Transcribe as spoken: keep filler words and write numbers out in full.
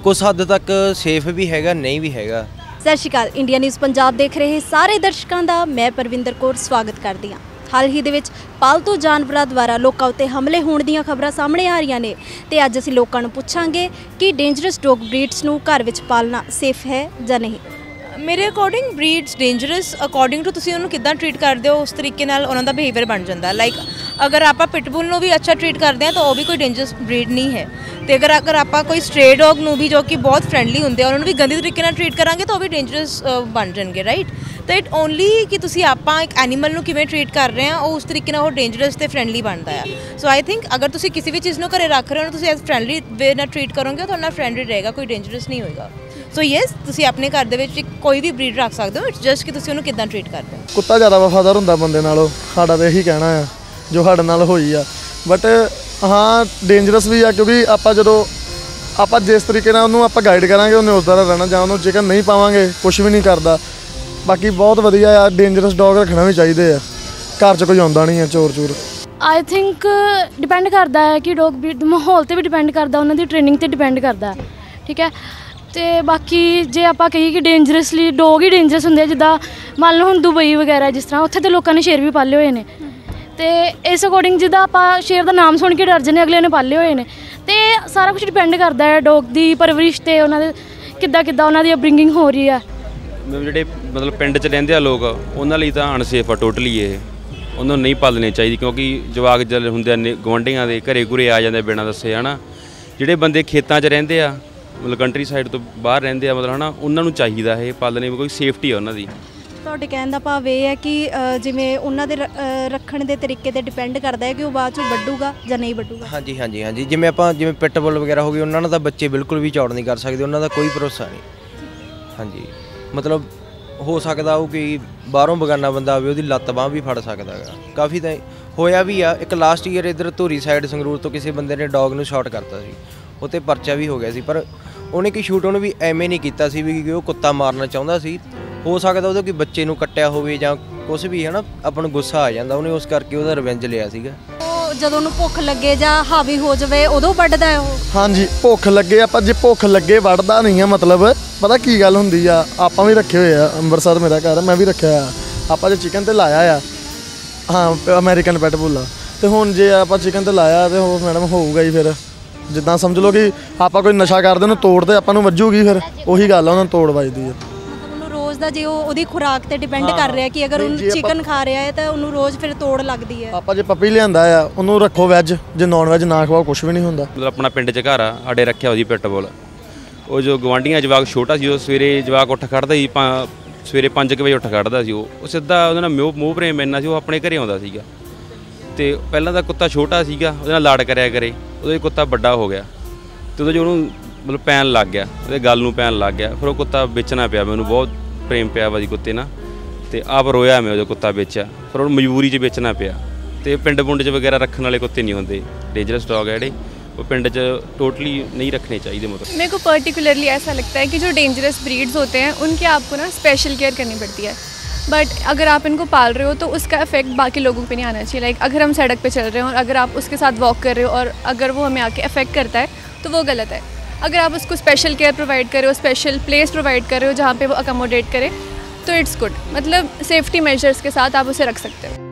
कुछ हद तक सेफ भी हैगा, नहीं भी हैगा। सत श्री अकाल, इंडिया न्यूज़ पंजाब देख रहे सारे दर्शकों का मैं परविंदर कौर स्वागत करती हाँ। हाल ही दे विच पालतू जानवरों द्वारा लोगों उत्ते हमले होने दी खबरां सामने आ रही ने ते अज असीं लोकां नूं पुछांगे कि डेंजरस डॉग ब्रीड्स नूं घर विच पालना सेफ है जां नहीं। मेरे according breeds dangerous according to तुसीं उन्होंने किद्दां ट्रीट करते हो उस तरीके नाल उन्हां दा बिहेवियर बन जाता है। लाइक अगर आप पिटबुल नूं भी अच्छा ट्रीट करते हैं तो वह भी कोई डेंजरस ब्रीड नहीं है। तो अगर अगर आप कोई स्ट्रे डॉग नूं भी जो कि बहुत फ्रेंडली होंगे उन्होंने भी गंदे तरीके नाल ट्रीट करांगे तो वह भी डेंजरस बन जाएंगे, राइट। तो इट ओनली कि तुसीं आपां एक एनीमल नूं किवें ट्रीट कर रहे हैं और उस तरीके नाल वो डेंजरस ते फ्रेंडली बनता है। सो आई थिंक अगर तुसीं किसी भी चीज़ नूं घरे रख रहे हो तुसीं एज फ्रेंडली वे नाल ट्रीट करोगे तो उन्हां फ्रेंडली रहेगा, कोई डेंजरस नहीं होएगा। सो येस तुसीं अपने घर दे विच कोई भी ब्रीड रख सकते हो, इट्स जस्ट कि तुसीं उहनूं किद्दां ट्रीट करदे हो। कुत्ता ज़्यादा वफादार हुंदा बंदे नालों, साडा तो यही कहना है जो साडे नाल होई आ। बट हाँ डेंजरस भी आ क्योंकि आपां जदों आपां जिस तरीके नाल उहनूं आपां गाइड करांगे उहने उस तरह रहना, जां उहनूं चिकन नहीं पावांगे कुछ भी नहीं करदा। बाकी बहुत वधिया आ, डेंजरस डॉग रखना भी चाहिए आ, घर च कोई आउंदा नहीं है चोर चूर। आई थिंक डिपेंड करता है कि डॉग ब्रीड माहौल ते भी डिपेंड करता, उन्होंने ट्रेनिंग ते डिपेंड करता है, ठीक है। तो बाकी जे आप कहिए कि डेंजरसली डॉग ही डेंजरस होंगे, जिदा मान लो हम दुबई वगैरह जिस तरह उत्थे तो लोगों ने शेर भी पाले हुए हैं। तो इस अकॉर्डिंग जिदा आप शेर का नाम सुन के डर जने अगले ने पाले हुए हैं। तो सारा कुछ डिपेंड करता है डॉग की परवरिश से उन्होंने किद्दां किद्दां उन्हां दी अपब्रिंगिंग हो रही है। ਜਿਹੜੇ ਮਤਲਬ ਪਿੰਡ 'ਚ ਰਹਿੰਦੇ ਆ ਲੋਕ ਉਹਨਾਂ ਲਈ ਤਾਂ ਅਨਸੇਫ ਆ ਟੋਟਲੀ ਇਹ, ਉਹਨਾਂ ਨੂੰ ਨਹੀਂ ਪਾਲਣੇ ਚਾਹੀਦੀ ਕਿਉਂਕਿ ਜਵਾਕ ਜਲ ਹੁੰਦੇ ਆ ਗੁਆਂਢੀਆਂ ਦੇ ਘਰੇ ਘੁਰੇ ਆ ਜਾਂਦੇ ਬਿਨਾਂ ਦੱਸੇ ਹੈ ਨਾ। ਜਿਹੜੇ ਬੰਦੇ ਖੇਤਾਂ 'ਚ ਰਹਿੰਦੇ ਆ ਮਤਲਬ ਕੰਟਰੀ ਸਾਈਡ ਤੋਂ ਬਾਹਰ ਰਹਿੰਦੇ ਆ ਮਤਲਬ ਹੈ ਨਾ, ਉਹਨਾਂ ਨੂੰ ਚਾਹੀਦਾ ਇਹ ਪਾਲਣੇ, ਕੋਈ ਸੇਫਟੀ ਆ ਉਹਨਾਂ ਦੀ। ਤੁਹਾਡੇ ਕਹਿਣ ਦਾ ਭਾਵ ਇਹ ਹੈ ਕਿ ਜਿਵੇਂ ਉਹਨਾਂ ਦੇ ਰੱਖਣ ਦੇ ਤਰੀਕੇ ਤੇ ਡਿਪੈਂਡ ਕਰਦਾ ਹੈ ਕਿ ਉਹ ਬਾਅਦ ਚੋਂ ਵੱਢੂਗਾ ਜਾਂ ਨਹੀਂ ਵੱਢੂਗਾ। ਹਾਂਜੀ ਹਾਂਜੀ ਹਾਂਜੀ ਜਿਵੇਂ ਆਪਾਂ ਜਿਵੇਂ ਪਿਟਬੁਲ ਵਗੈਰਾ ਹੋ ਗਏ ਉਹਨਾਂ ਨਾਲ ਤਾਂ ਬੱਚੇ ਬਿਲਕੁਲ ਵੀ ਚੌੜ ਨਹੀਂ ਕਰ ਸਕਦੇ, ਉਹਨਾਂ ਦਾ ਕੋਈ ਭਰੋਸਾ ਨਹੀਂ। ਹਾਂਜੀ मतलब हो सकता हो कि बाहरों बगाना बंदा आवे उहदी लत्त बांह भी फड़ सकता है। काफ़ी तो होया भी आ, एक लास्ट ईयर इधर धूरी साइड संगरूर तो किसी बंदे ने डॉग नूं शॉट करता सी, उत्ते परचा भी हो गया सी, पर उन्हें कि शूट उन्हें भी एवें नहीं कीता सी भी कि वो कुत्ता मारना चाहुंदा सी। हो सकता उहदे कोई बच्चे नूं कट्टिया होवे जां कुछ भी है ना, अपन गुस्सा आ जांदा, उन्हें उस करके उहदा रिवेंज लिया सीगा। ਜਦੋਂ ਉਹਨੂੰ ਭੁੱਖ ਲੱਗੇ ਜਾਂ ਹਾਵੀ ਹੋ ਜਾਵੇ ਉਦੋਂ ਵੱਢਦਾ ਹੈ ਉਹ। ਹਾਂਜੀ ਭੁੱਖ ਲੱਗੇ ਆਪਾਂ ਜੇ ਭੁੱਖ ਲੱਗੇ ਵੱਢਦਾ ਨਹੀਂ ਆ, ਮਤਲਬ ਪਤਾ ਕੀ ਗੱਲ ਹੁੰਦੀ ਆ, ਆਪਾਂ ਵੀ ਰੱਖੇ ਹੋਏ ਆ ਅੰਮ੍ਰਿਤਸਰ ਮੇਰਾ ਘਰ, ਮੈਂ ਵੀ ਰੱਖਿਆ ਆ। ਆਪਾਂ ਜੇ ਚਿਕਨ ਤੇ ਲਾਇਆ ਆ ਹਾਂ ਅਮਰੀਕਨ ਪਿਟਬੁਲ ਆ, ਤੇ ਹੁਣ ਜੇ ਆਪਾਂ ਚਿਕਨ ਤੇ ਲਾਇਆ ਤੇ ਉਹ ਮੈਡਮ ਹੋਊਗਾ ਹੀ ਫਿਰ ਜਿੱਦਾਂ ਸਮਝ ਲਓ ਕਿ ਆਪਾਂ ਕੋਈ ਨਸ਼ਾ ਕਰਦੇ ਉਹਨੂੰ ਤੋੜ ਤੇ ਆਪਾਂ ਨੂੰ ਵੱਜੂਗੀ, ਫਿਰ ਉਹੀ ਗੱਲ ਆ ਉਹਨਾਂ ਨੂੰ ਤੋੜ ਵੱਜਦੀ ਆ। ਦਾ ਜੇ ਉਹ ਉਹਦੀ ਖੁਰਾਕ ਤੇ ਡਿਪੈਂਡ ਕਰ ਰਿਹਾ ਕਿ ਅਗਰ ਉਹਨੂੰ ਚਿਕਨ ਖਾ ਰਿਹਾ ਹੈ ਤਾਂ ਉਹਨੂੰ ਰੋਜ਼ ਫਿਰ ਤੋੜ ਲੱਗਦੀ ਹੈ। ਆਪਾਂ ਜੇ ਪੱਪੀ ਲਿਆਂਦਾ ਆ ਉਹਨੂੰ ਰੱਖੋ ਵੈਜ, ਜੇ ਨਾਨ ਵੈਜ ਨਾ ਖਵਾਓ ਕੁਝ ਵੀ ਨਹੀਂ ਹੁੰਦਾ। ਮਤਲਬ ਆਪਣਾ ਪਿੰਡ 'ਚ ਘਰ ਆ ਸਾਡੇ ਰੱਖਿਆ ਉਹਦੀ ਪਿਟਬੁਲ, ਉਹ ਜੋ ਗਵਾਂਢੀਆਂ ਜਵਾਕ ਛੋਟਾ ਸੀ ਉਹ ਸਵੇਰੇ ਜਵਾਕ ਉੱਠ ਖੜਦਾ ਸੀ, ਸਵੇਰੇ ਪੰਜ ਕੁ ਵਜੇ ਉੱਠ ਖੜਦਾ ਸੀ ਉਹ ਉਹ ਸਿੱਧਾ ਉਹਦੇ ਨਾਲ ਮੋਹ ਮੋਹ ਪ੍ਰੇਮ ਇੰਨਾ ਸੀ, ਉਹ ਆਪਣੇ ਘਰੇ ਆਉਂਦਾ ਸੀਗਾ। ਅਤੇ ਪਹਿਲਾਂ ਤਾਂ ਕੁੱਤਾ ਛੋਟਾ ਸੀਗਾ ਉਹਦੇ ਨਾਲ ਲਾਡ ਕਰਿਆ ਕਰੇ, ਉਹਦੇ ਕੁੱਤਾ ਵੱਡਾ ਹੋ ਗਿਆ ਅਤੇ ਉਹਦੇ 'ਚ ਉਹਨੂੰ ਮਤਲਬ ਪੈਣ ਲੱਗ ਗਿਆ, ਉਹਦੇ ਗੱਲ ਨੂੰ ਪੈਣ ਲੱਗ ਗਿਆ, ਫਿਰ ਉਹ ਕੁੱਤਾ ਵੇਚਣਾ ਪਿਆ ਮੈਨੂੰ, ਬਹੁਤ ਪ੍ਰੇਮ ਪਿਆ ਵਾ ਜੀ ਕੁੱਤੇ ਨਾਲ, ਅਤੇ ਆਪ ਰੋਇਆ ਮੈਂ ਉਹ ਕੁੱਤਾ ਵੇਚਿਆ, ਫਿਰ ਉਹਨੂੰ ਮਜਬੂਰੀ 'ਚ ਵੇਚਣਾ ਪਿਆ। ਅਤੇ ਪਿੰਡ ਪੁੰਡ 'ਚ ਵਗੈरह रखने वाले कुत्ते नहीं होंगे, डेंजरस डॉग है वो पिंड च टोटली नहीं रखने चाहिए। मतलब मेरे को पर्टिकुलरली ऐसा लगता है कि जो डेंजरस ब्रीड्स होते हैं उनकी आपको ना स्पेशल केयर करनी पड़ती है, बट अगर आप इनको पाल रहे हो तो उसका इफेक्ट बाकी लोगों पे नहीं आना चाहिए। लाइक अगर हम सड़क पे चल रहे हैं और अगर आप उसके साथ वॉक कर रहे हो और अगर वो हमें आके अफेक्ट करता है तो वो गलत है। अगर आप उसको स्पेशल केयर प्रोवाइड कर रहे हो, स्पेशल प्लेस प्रोवाइड कर रहे हो जहाँ पे वो अकोमोडेट करे तो इट्स गुड, मतलब सेफ्टी मेजर्स के साथ आप उसे रख सकते हो।